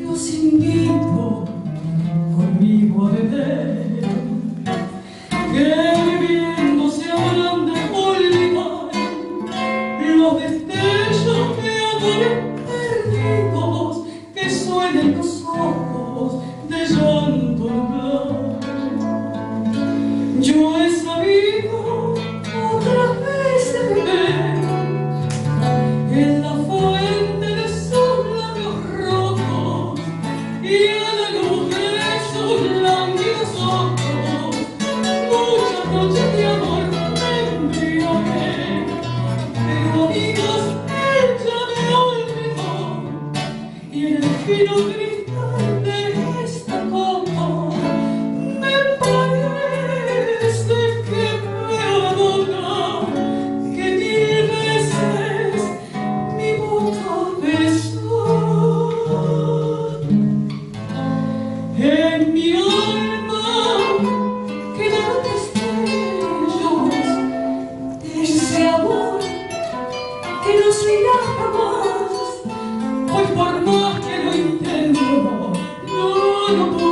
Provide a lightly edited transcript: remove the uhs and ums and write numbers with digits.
Los invito conmigo a beber, que bebiendo se habrán de olvidar los destellos de amores perdidos que suelen los ojos de llanto nublar. Yo he sabido otras veces beber en la fuente de sus labios rojos y a la luz de sus lánguidos ojos. Muchas noches de amor me embriagué, pero amigos, ella me olvidó, y en el fino cristal de esta copa me parece que veo la boca que mil veces mi boca besó. En mi alma quedaron destellos de ese amor que no se irá jamás. Hoy por más que lo intento, no puedo.